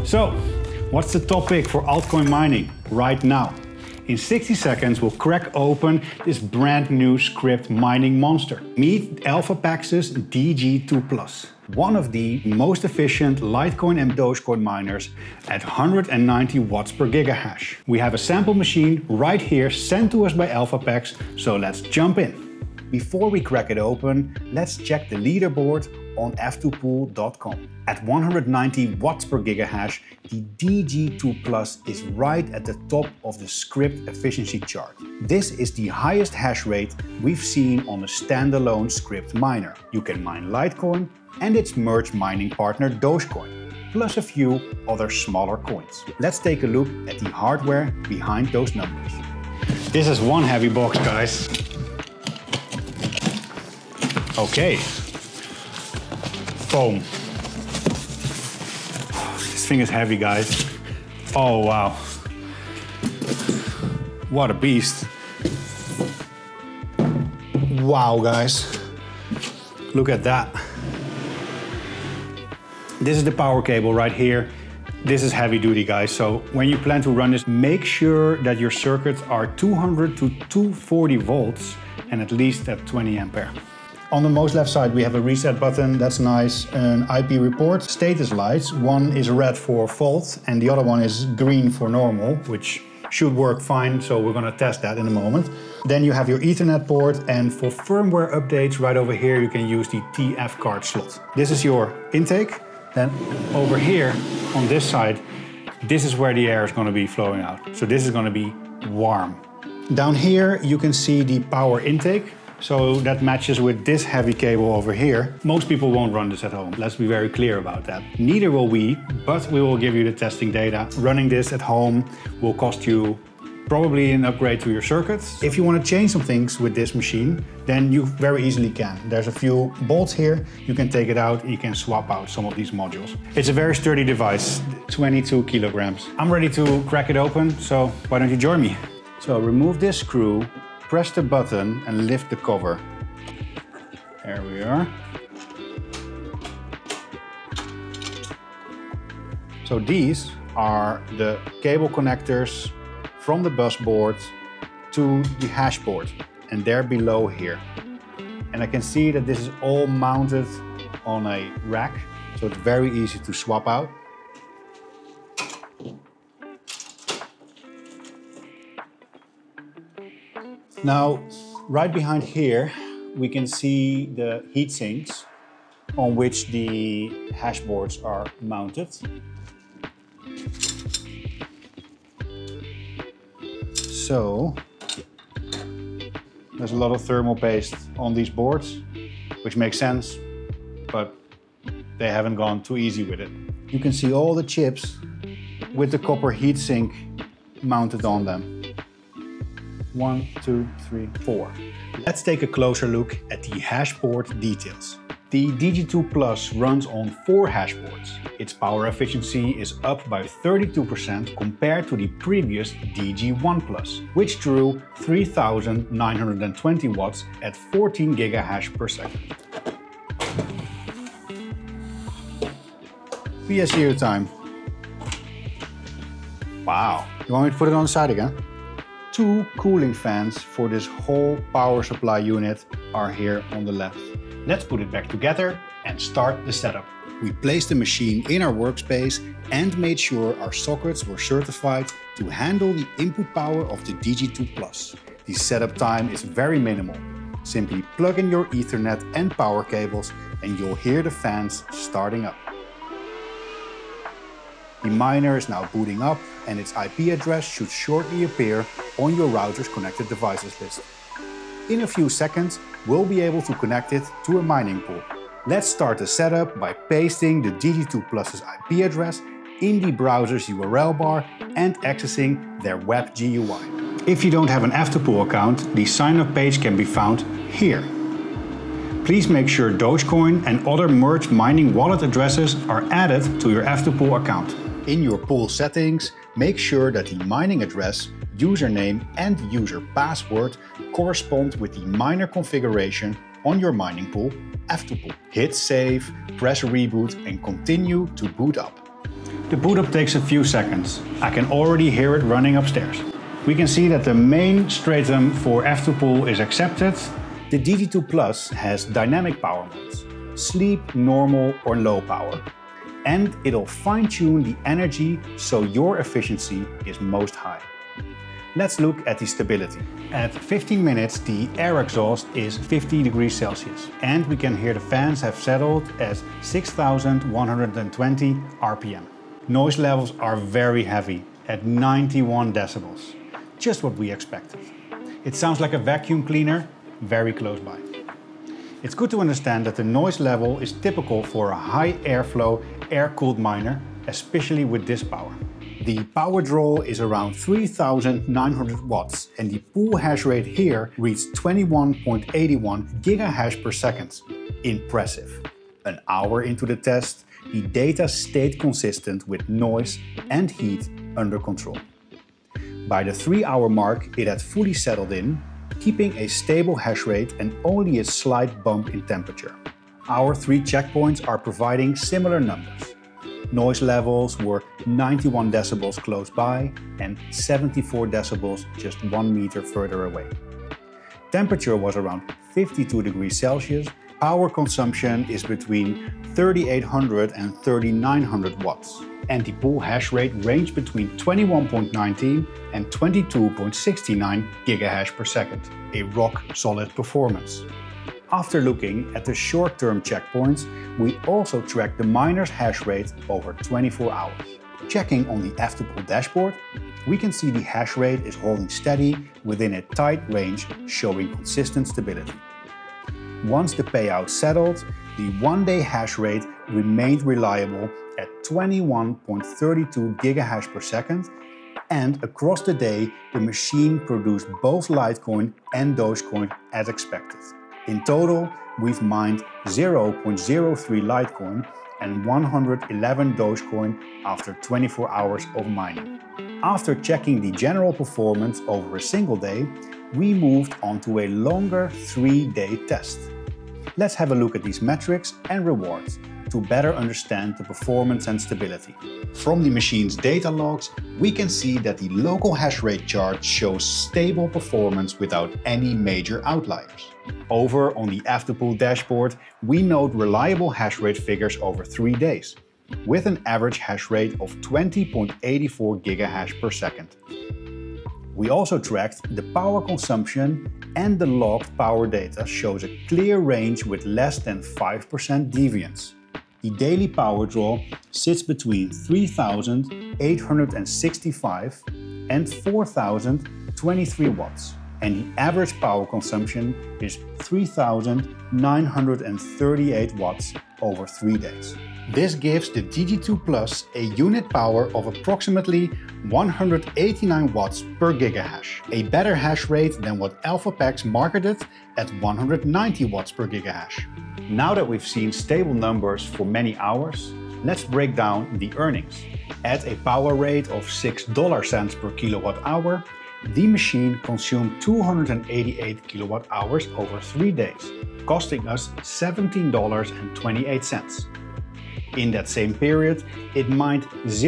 So, what's the top pick for altcoin mining right now? In 60 seconds, we'll crack open this brand new Scrypt mining monster. Meet ElphaPex's DG2+, one of the most efficient Litecoin and Dogecoin miners at 190 watts per gigahash. We have a sample machine right here sent to us by ElphaPex, so let's jump in. Before we crack it open, let's check the leaderboard on f2pool.com. At 190 watts per gigahash, the DG2+ is right at the top of the Scrypt efficiency chart. This is the highest hash rate we've seen on a standalone Scrypt miner. You can mine Litecoin and its merge mining partner Dogecoin, plus a few other smaller coins. Let's take a look at the hardware behind those numbers. This is one heavy box, guys. Okay. Foam. This thing is heavy, guys. Oh, wow. What a beast. Wow, guys. Look at that. This is the power cable right here. This is heavy duty, guys. So when you plan to run this, make sure that your circuits are 200 to 240 volts and at least at 20 ampere. On the most left side, we have a reset button. That's nice. An IP report, status lights. One is red for fault and the other one is green for normal, which should work fine. So we're gonna test that in a moment. Then you have your Ethernet port, and for firmware updates right over here, you can use the TF card slot. This is your intake. Then over here on this side, this is where the air is gonna be flowing out. So this is gonna be warm. Down here, you can see the power intake. So that matches with this heavy cable over here. Most people won't run this at home. Let's be very clear about that. Neither will we, but we will give you the testing data. Running this at home will cost you probably an upgrade to your circuits. If you want to change some things with this machine, then you very easily can. There's a few bolts here. You can take it out and you can swap out some of these modules. It's a very sturdy device, 22 kilograms. I'm ready to crack it open, so why don't you join me? So remove this screw, press the button and lift the cover. There we are. So these are the cable connectors from the bus board to the hash board, and they're below here. And I can see that this is all mounted on a rack, so it's very easy to swap out. Now, right behind here, we can see the heat sinks on which the hash boards are mounted. So, there's a lot of thermal paste on these boards, which makes sense, but they haven't gone too easy with it. You can see all the chips with the copper heatsink mounted on them. 1, 2, 3, 4. Let's take a closer look at the hashboard details. The DG2+ runs on 4 hashboards. Its power efficiency is up by 32% compared to the previous DG1+, which drew 3,920 watts at 14 gigahash per second. PSU time. Wow. You want me to put it on the side again? 2 cooling fans for this whole power supply unit are here on the left. Let's put it back together and start the setup. We placed the machine in our workspace and made sure our sockets were certified to handle the input power of the DG2+. The setup time is very minimal. Simply plug in your Ethernet and power cables and you'll hear the fans starting up. The miner is now booting up and its IP address should shortly appear on your router's connected devices list. In a few seconds, we'll be able to connect it to a mining pool. Let's start the setup by pasting the DG2+'s IP address in the browser's URL bar and accessing their web GUI. If you don't have an f2pool account, the sign-up page can be found here. Please make sure Dogecoin and other merged mining wallet addresses are added to your f2pool account. In your pool settings, make sure that the mining address, username and user password correspond with the miner configuration on your mining pool, f2pool. Hit save, press reboot and continue to boot up. The boot up takes a few seconds. I can already hear it running upstairs. We can see that the main stratum for F2 Pool is accepted. The DG2 Plus has dynamic power modes, sleep, normal or low power. And it'll fine-tune the energy so your efficiency is most high. Let's look at the stability. At 15 minutes, the air exhaust is 50 degrees Celsius. And we can hear the fans have settled at 6,120 RPM. Noise levels are very heavy, at 91 decibels. Just what we expected. It sounds like a vacuum cleaner, very close by. It's good to understand that the noise level is typical for a high airflow, air-cooled miner, especially with this power. The power draw is around 3,900 watts and the pool hash rate here reached 21.81 gigahash per second. Impressive. An hour into the test, the data stayed consistent with noise and heat under control. By the 3-hour mark, it had fully settled in, keeping a stable hash rate and only a slight bump in temperature. Our 3 checkpoints are providing similar numbers. Noise levels were 91 decibels close by and 74 decibels just 1 meter further away. Temperature was around 52 degrees Celsius. Power consumption is between 3,800 and 3,900 watts. And the pool hash rate ranged between 21.19 and 22.69 gigahash per second. A rock-solid performance. After looking at the short-term checkpoints, we also tracked the miner's hash rate over 24 hours. Checking on the F2 Pool dashboard, we can see the hash rate is holding steady within a tight range, showing consistent stability. Once the payout settled, the one-day hash rate remained reliable at 21.32 gigahash per second, and across the day the machine produced both Litecoin and Dogecoin as expected. In total, we've mined 0.03 Litecoin and 111 Dogecoin after 24 hours of mining. After checking the general performance over a single day, we moved on to a longer 3-day test. Let's have a look at these metrics and rewards to better understand the performance and stability. From the machine's data logs, we can see that the local hash rate chart shows stable performance without any major outliers. Over on the F2 Pool dashboard, we note reliable hash rate figures over 3 days, with an average hash rate of 20.84 gigahash per second. We also tracked the power consumption, and the logged power data shows a clear range with less than 5% deviance. The daily power draw sits between 3,865 and 4,023 watts, and the average power consumption is 3,938 watts over 3 days. This gives the DG2 Plus a unit power of approximately 189 watts per gigahash, a better hash rate than what ElphaPex marketed at 190 watts per gigahash. Now that we've seen stable numbers for many hours, let's break down the earnings. At a power rate of $6 per kilowatt hour, the machine consumed 288 kilowatt hours over 3 days, costing us $17.28. In that same period, it mined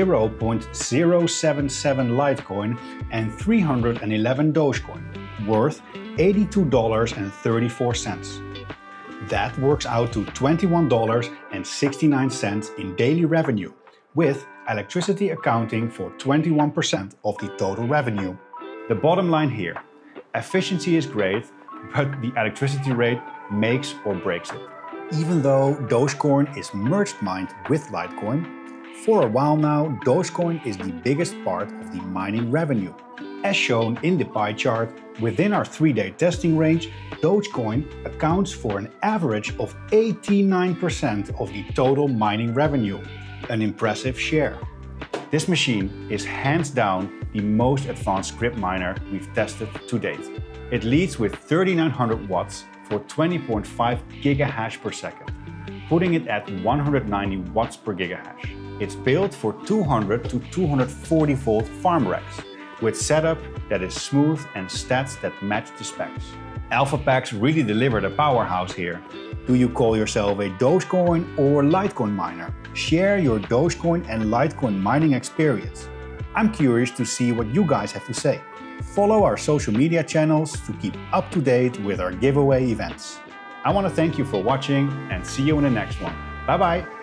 0.077 Litecoin and 311 Dogecoin, worth $82.34. That works out to $21.69 in daily revenue, with electricity accounting for 21% of the total revenue. The bottom line here, efficiency is great, but the electricity rate makes or breaks it. Even though Dogecoin is merged mined with Litecoin, for a while now Dogecoin is the biggest part of the mining revenue. As shown in the pie chart, within our 3-day testing range, Dogecoin accounts for an average of 89% of the total mining revenue, an impressive share. This machine is hands down the most advanced Scrypt miner we've tested to date. It leads with 3,900 watts for 20.5 gigahash per second, putting it at 190 watts per gigahash. It's built for 200 to 240 volt farm racks, with setup that is smooth and stats that match the specs. ElphaPex really delivered a powerhouse here. Do you call yourself a Dogecoin or Litecoin miner? Share your Dogecoin and Litecoin mining experience. I'm curious to see what you guys have to say. Follow our social media channels to keep up to date with our giveaway events. I want to thank you for watching and see you in the next one. Bye bye!